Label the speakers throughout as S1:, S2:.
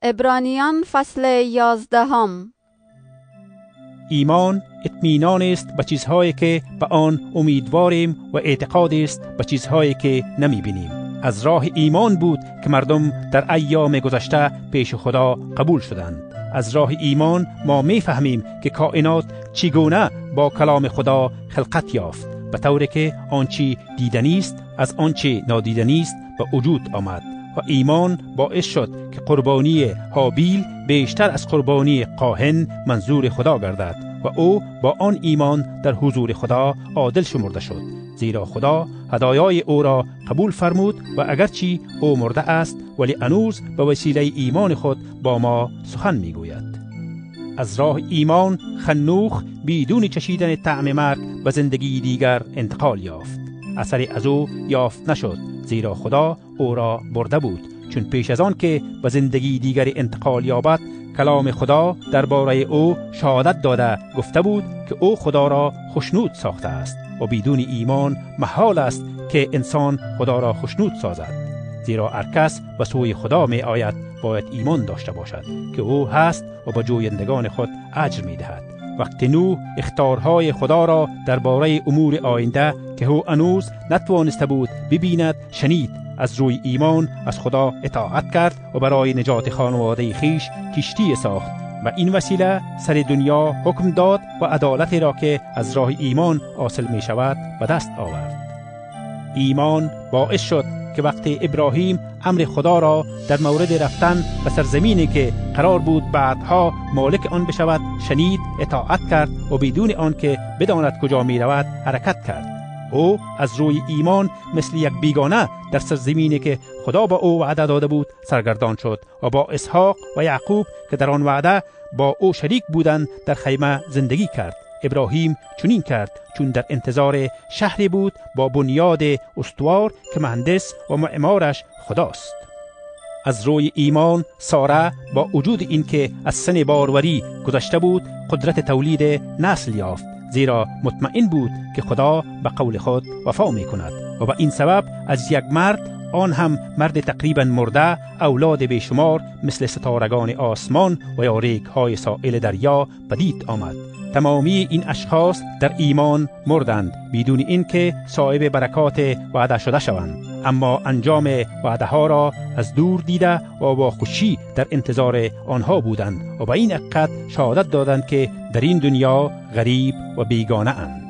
S1: عبرانیان فصل 11.
S2: ایمان اطمینان است به چیزهایی که به آن امیدواریم و اعتقاد است به چیزهایی که نمی‌بینیم. از راه ایمان بود که مردم در ایام گذشته پیش خدا قبول شدند. از راه ایمان ما می‌فهمیم که کائنات چگونه با کلام خدا خلقت یافت، به طوری که آنچه دیدنی است از آنچه نادیدنی است به وجود آمد. و ایمان باعث شد که قربانی هابیل بیشتر از قربانی قاهن منظور خدا گردد و او با آن ایمان در حضور خدا عادل شمرده شد، زیرا خدا هدایای او را قبول فرمود و اگرچه او مرده است ولی هنوز به وسیله ایمان خود با ما سخن میگوید. از راه ایمان خنوخ بدون چشیدن طعم مرگ به زندگی دیگر انتقال یافت. اثری از او یافت نشد، زیرا خدا او را برده بود، چون پیش از آن که به زندگی دیگر انتقال یابد کلام خدا درباره او شهادت داده گفته بود که او خدا را خوشنود ساخته است و بدون ایمان محال است که انسان خدا را خوشنود سازد، زیرا هر کس به سوی خدا می آید باید ایمان داشته باشد که او هست و به جویندگان خود اجر می دهد. وقتی نوح اخطارهای خدا را درباره امور آینده که او هنوز نتوانسته بود ببیند شنید، از روی ایمان از خدا اطاعت کرد و برای نجات خانواده خیش کشتی ساخت و این وسیله سر دنیا حکم داد و عدالتی را که از راه ایمان حاصل می شود به دست آورد. ایمان باعث شد که وقتی ابراهیم امر خدا را در مورد رفتن به سرزمینی که قرار بود بعدها مالک آن بشود شنید، اطاعت کرد و بدون آن که بداند کجا می رود حرکت کرد. او از روی ایمان مثل یک بیگانه در سرزمینی که خدا با او وعده داده بود سرگردان شد و با اسحاق و یعقوب که در آن وعده با او شریک بودند در خیمه زندگی کرد. ابراهیم چنین کرد چون در انتظار شهری بود با بنیاد استوار که مهندس و معمارش خداست. از روی ایمان ساره با وجود این که از سن باروری گذشته بود قدرت تولید نسل یافت، زیرا مطمئن بود که خدا به قول خود وفا می کند و به این سبب از یک مرد، آن هم مرد تقریبا مرده، اولاد بیشمار مثل ستارگان آسمان و یا ریگ‌های سائل دریا پدید آمد. تمامی این اشخاص در ایمان مردند بدون اینکه صاحب برکات وعده شده شوند، اما انجام وعده ها را از دور دیده و با خوشی در انتظار آنها بودند و به این حقیقت شهادت دادند که در این دنیا غریب و بیگانه اند.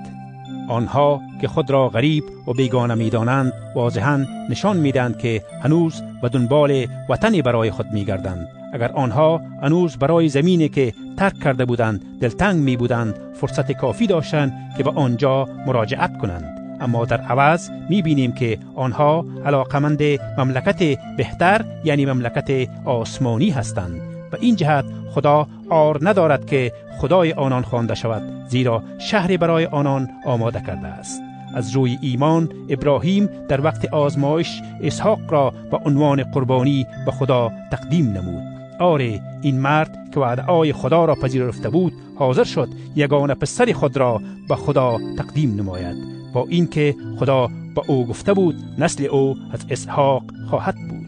S2: آنها که خود را غریب و بیگانه می دانند واضحاً نشان می دهند که هنوز به دنبال وطنی برای خود می گردند. اگر آنها هنوز برای زمینی که ترک کرده بودند دلتنگ می بودند فرصت کافی داشتند که به آنجا مراجعت کنند، اما در عوض می بینیم که آنها علاقمند مملکت بهتر یعنی مملکت آسمانی هستند. به این جهت خدا عار ندارد که خدای آنان خوانده شود، زیرا شهری برای آنان آماده کرده است. از روی ایمان ابراهیم در وقت آزمایش اسحاق را به عنوان قربانی به خدا تقدیم نمود. آره، این مرد که وعده خدا را پذیرفته بود حاضر شد یگانه پسر خود را به خدا تقدیم نماید، با اینکه خدا به او گفته بود نسل او از اسحاق خواهد بود.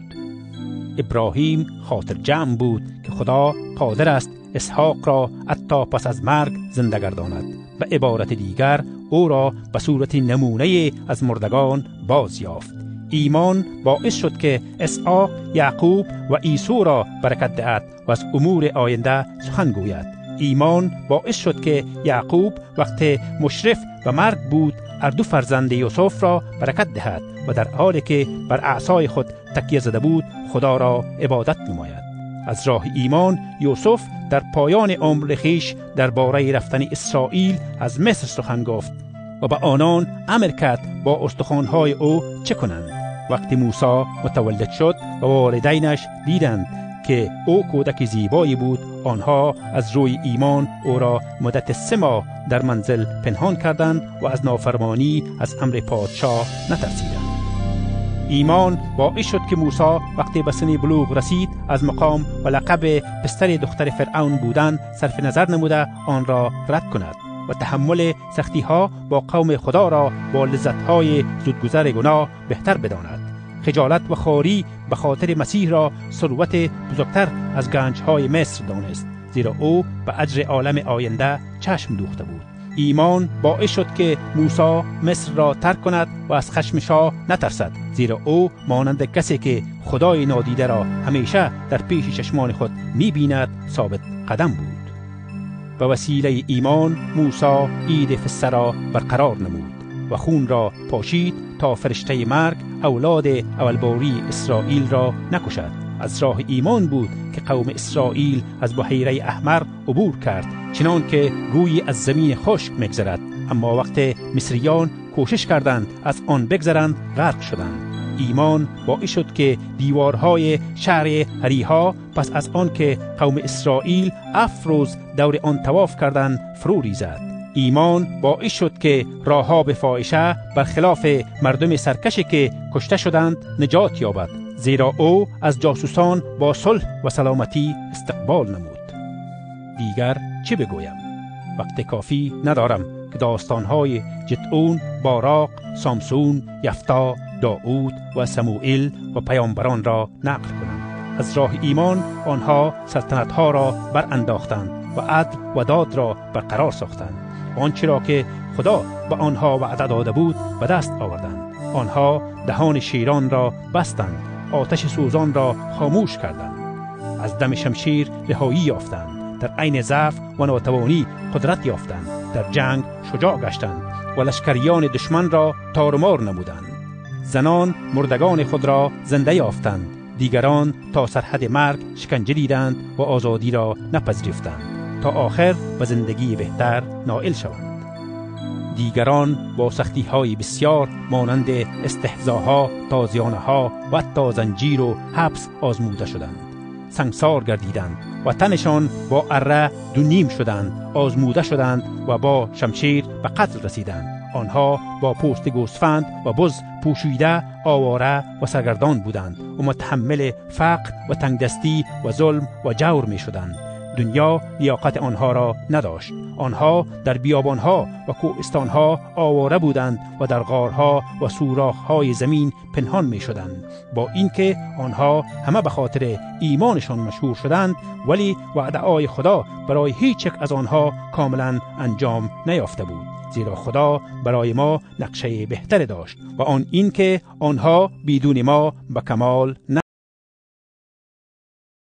S2: ابراهیم خاطر جمع بود که خدا قادر است اسحاق را حتی پس از مرگ زنده گرداند. به عبارت دیگر او را به صورت نمونه از مردگان باز یافت. ایمان باعث شد که اسحاق، یعقوب و عیسی را برکت دهد و از امور آینده سخن گوید. ایمان باعث شد که یعقوب وقت مشرف به مرگ بود هر دو فرزند یوسف را برکت دهد و در حالی که بر عصای خود تکیه زده بود خدا را عبادت نماید. از راه ایمان یوسف در پایان عمر خویش درباره رفتن اسرائیل از مصر سخن گفت و به آنان امر کرد با استخوان‌های او چه کنند. وقتی موسی متولد شد و والدینش دیدند که او کودک زیبایی بود، آنها از روی ایمان او را مدت 3 ماه در منزل پنهان کردند و از نافرمانی از امر پادشاه نترسیدند. ایمان باعث شد که موسی وقتی به سن بلوغ رسید از مقام و لقب پسر دختر فرعون بودن صرف نظر نموده آن را رد کند و تحمل سختی ها با قوم خدا را با لذت های زودگذر گناه بهتر بداند. خجالت و خواری به خاطر مسیح را ثروت بزرگتر از گنج‌های مصر دانست، زیرا او به اجر عالم آینده چشم دوخته بود. ایمان باعث شد که موسی مصر را ترک کند و از خشم شاه نترسد، زیرا او مانند کسی که خدای نادیده را همیشه در پیش چشمان خود می‌بیند ثابت قدم بود. به وسیله ایمان موسی عید فسح را برقرار نمود و خون را پاشید تا فرشته مرگ اولاد اولباری اسرائیل را نکشد. از راه ایمان بود که قوم اسرائیل از بحیره احمر عبور کرد، چنان که گویی از زمین خشک می‌گذرد، اما وقت مصریان کوشش کردند از آن بگذرند غرق شدند. ایمان باعث شد که دیوارهای شهر هریها پس از آن که قوم اسرائیل 7 روز دور آن طواف کردند فرو ریزد. ایمان باعث شد که راهاب فاحشه برخلاف مردم سرکشی که کشته شدند نجات یابد، زیرا او از جاسوسان با صلح و سلامتی استقبال نمود. دیگر چه بگویم؟ وقت کافی ندارم که داستانهای جدعون، باراق، سامسون، یفتا، داود و سموئیل و پیامبران را نقل کنم. از راه ایمان آنها سلطنتها را برانداختند و عدل و داد را برقرار ساختند. آنچه را که خدا به آنها وعده داده بود به دست آوردند. آنها دهان شیران را بستند، آتش سوزان را خاموش کردند. از دم شمشیر رهایی یافتند، در عین ضعف و ناتوانی قدرت یافتند، در جنگ شجاع گشتند و لشکریان دشمن را تارمار نمودند. زنان مردگان خود را زنده یافتند، دیگران تا سرحد مرگ شکنجه دیدند و آزادی را نپذیرفتند تا آخر به زندگی بهتر نائل شوند. دیگران با سختی‌های بسیار مانند استهزاها، تازیانه‌ها و حتی زنجیر و حبس آزموده شدند. سنگسار گردیدند و تنشان با اره دونیم شدند، آزموده شدند و با شمشیر به قتل رسیدند. آنها با پوست گوسفند و بز پوشیده آواره و سرگردان بودند و متحمل فقر و تنگدستی و ظلم و جور می شدند. دنیا لیاقت آنها را نداشت. آنها در بیابانها و کوهستانها آواره بودند و در غارها و سوراخ‌های زمین پنهان می شدند. با اینکه آنها همه به خاطر ایمانشان مشهور شدند، ولی وعده‌های خدا برای هیچ یک از آنها کاملا انجام نیافته بود، زیرا خدا برای ما نقشه بهتر داشت و آن این که آنها بدون ما به کمال